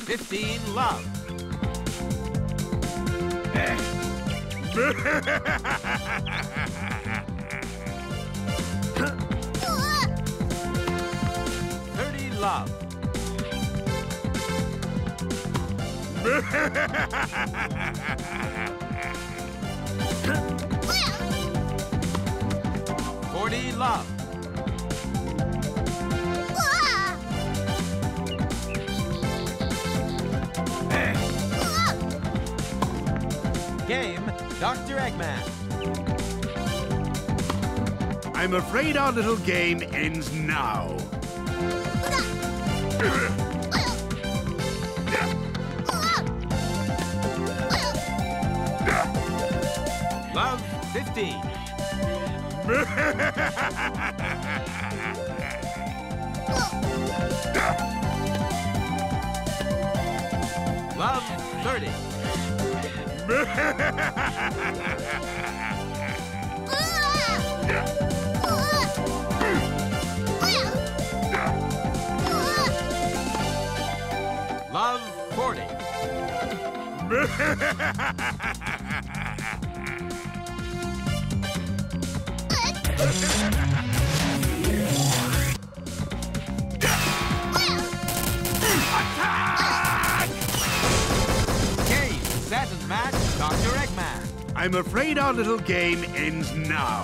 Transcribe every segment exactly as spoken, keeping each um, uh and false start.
fifteen, love. thirty, love. forty, love. Game, Doctor Eggman. I'm afraid our little game ends now. Love, fifteen. Love, thirty. Love, forty. Game, set and match, Doctor Eggman. I'm afraid our little game ends now.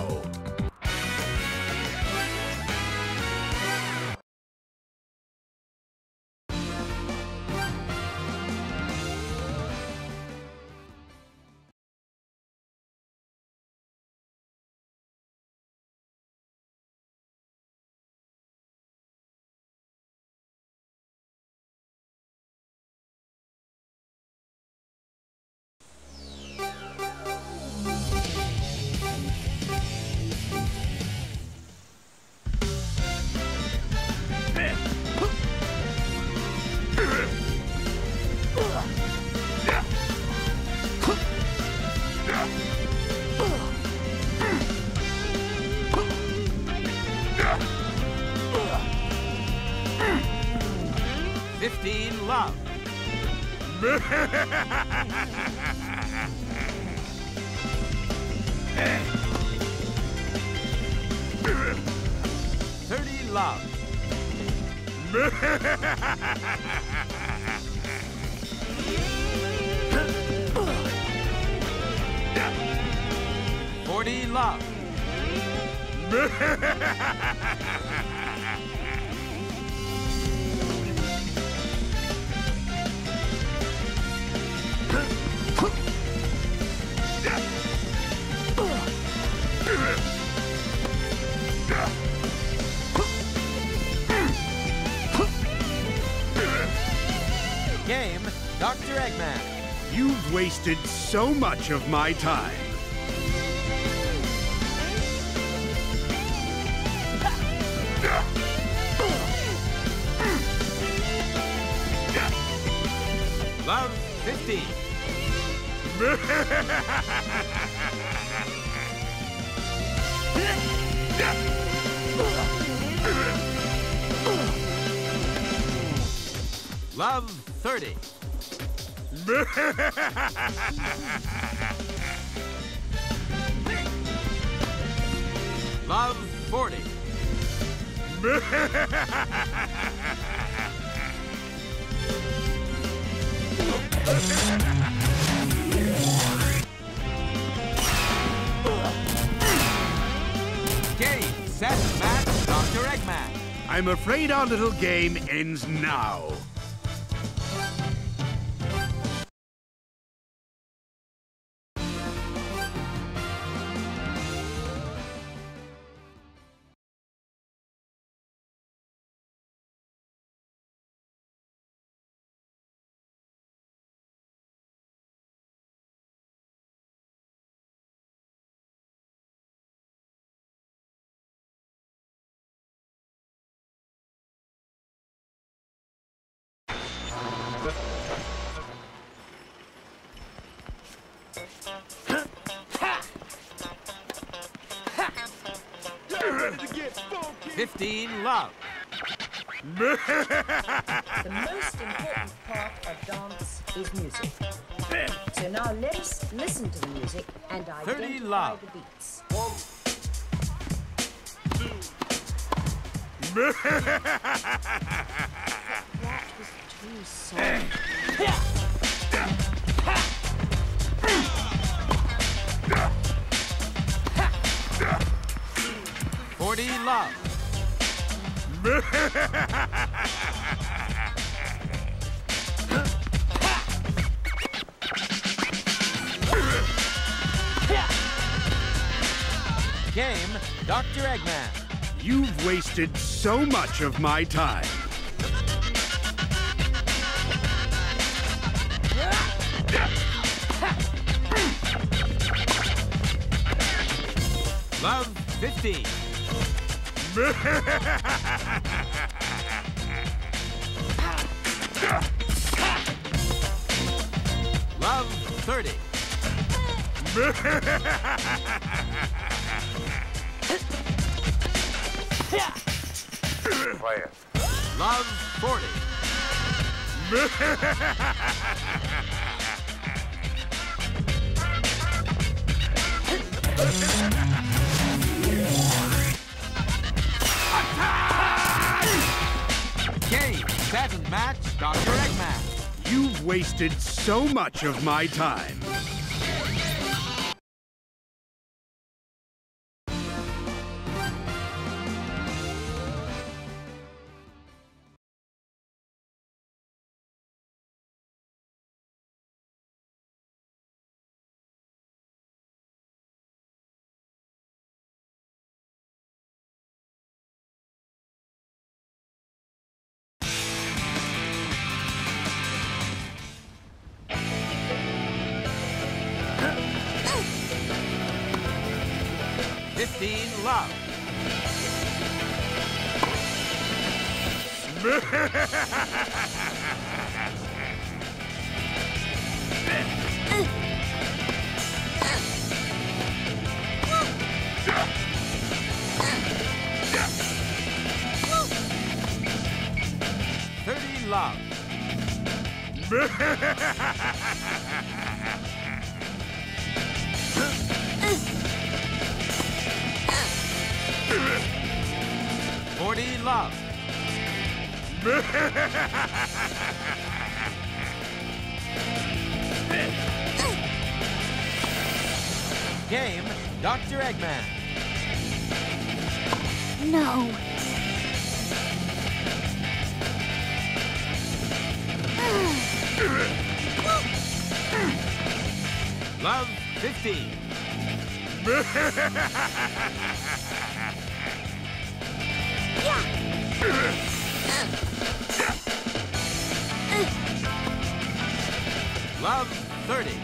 fifteen, love. thirty, love. forty, love. Game, Doctor Eggman. You've wasted so much of my time. Love, fifteen. Love, thirty. Love, forty. Game, set, match, Doctor Eggman. I'm afraid our little game ends now. fifteen, love. The most important part art of dance is music. So now let us listen to the music and thirty identify love. the beats. One, two. That was too soft. forty love. Game, Doctor Eggman. You've wasted so much of my time. Love fifteen. Love thirty. Play it. Love forty. Game, set and match, Doctor Eggman. You've wasted so much of my time. fifteen love. thirty love. forty love. Game, Doctor Eggman. No. Love fifteen. Love thirty.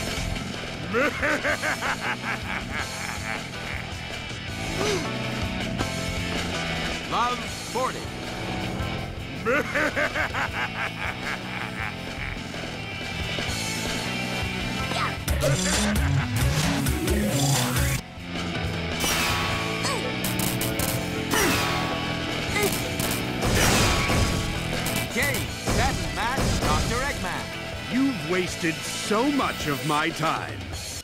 Love forty. Game, set and match, Doctor Eggman. You've wasted so much of my time.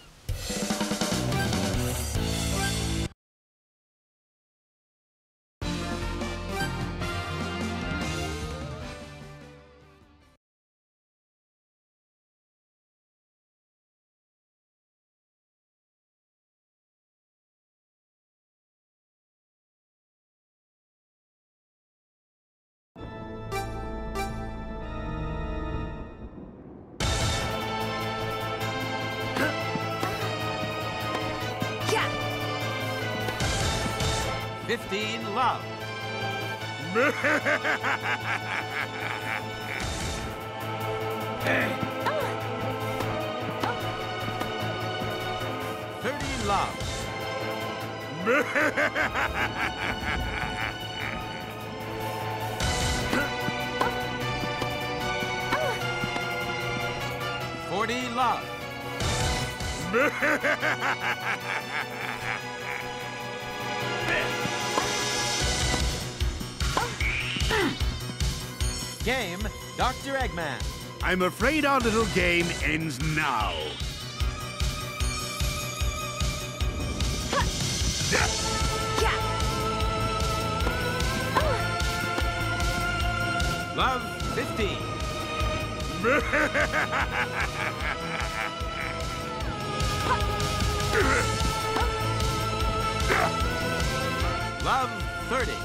fifteen love. thirty love. forty love. Game, Doctor Eggman. I'm afraid our little game ends now. Love fifteen. Love thirty.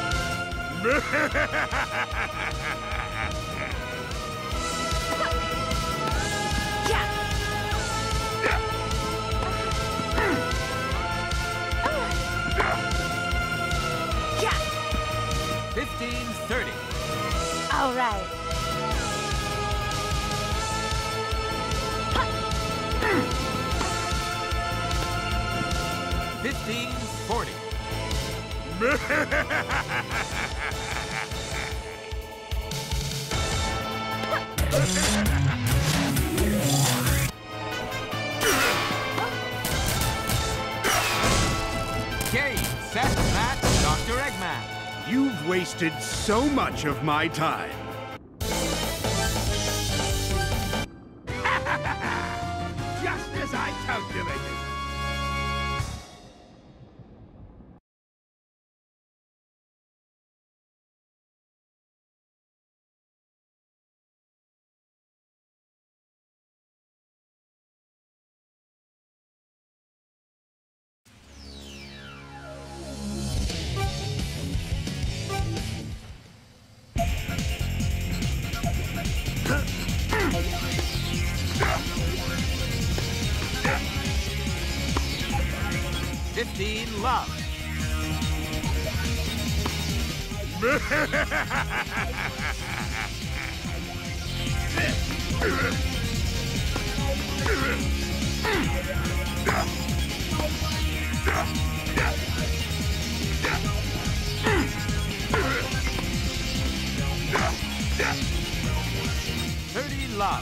Fifteen thirty. All right. Fifteen forty. Game, set, match, Doctor Eggman. You've wasted so much of my time. Just as I calculated. Fifteen love. Thirty love.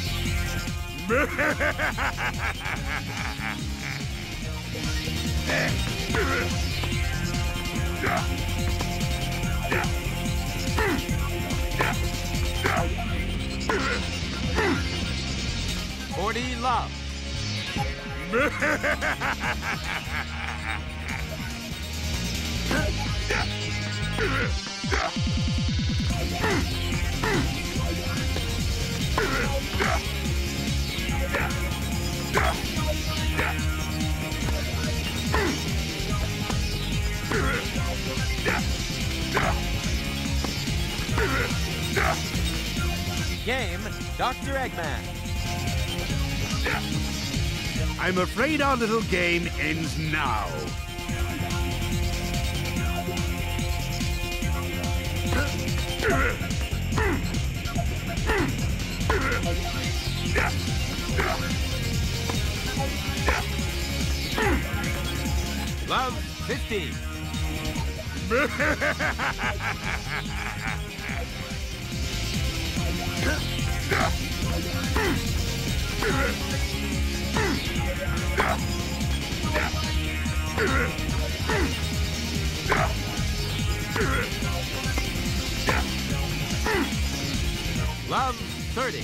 Forty love. Game, Doctor Eggman. I'm afraid our little game ends now. Love fifteen. Love thirty.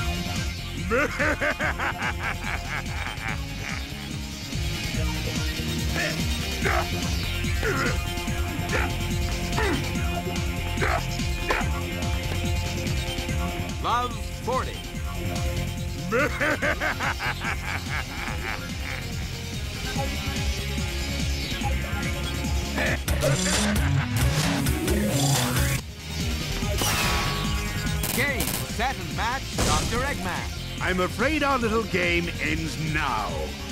Love forty. Game, set, and match, Doctor Eggman. I'm afraid our little game ends now.